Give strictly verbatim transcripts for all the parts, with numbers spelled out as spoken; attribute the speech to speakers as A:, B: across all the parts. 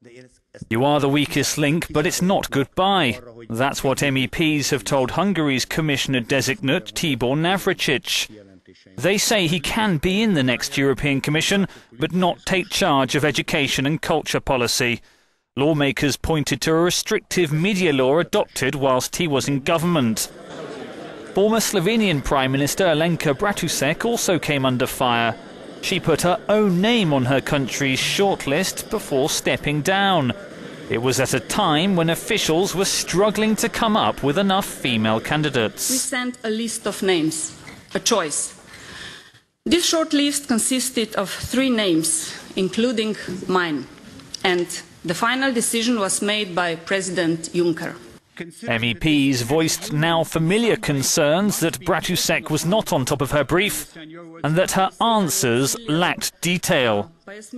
A: You are the weakest link, but it's not goodbye. That's what M E Ps have told Hungary's Commissioner-designate Tibor Navracsics. They say he can be in the next European Commission, but not take charge of education and culture policy. Lawmakers pointed to a restrictive media law adopted whilst he was in government. Former Slovenian Prime Minister Alenka Bratušek also came under fire. She put her own name on her country's shortlist before stepping down. It was at a time when officials were struggling to come up with enough female candidates.
B: We sent a list of names, a choice. This short list consisted of three names, including mine, and the final decision was made by President Juncker.
A: M E Ps voiced now familiar concerns that Bratušek was not on top of her brief and that her answers lacked detail.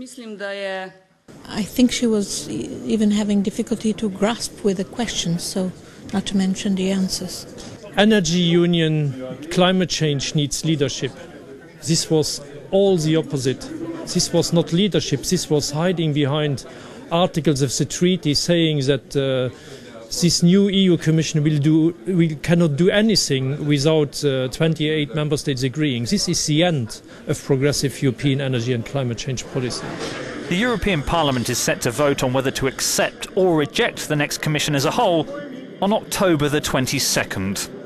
C: I think she was even having difficulty to grasp with the questions, so not to mention the answers.
D: Energy union, climate change needs leadership. This was all the opposite. This was not leadership, this was hiding behind articles of the treaty saying that uh, this new E U Commission will do, we cannot do anything without uh, twenty-eight member states agreeing. This is the end of progressive European energy and climate change policy.
A: The European Parliament is set to vote on whether to accept or reject the next Commission as a whole on October the twenty-second.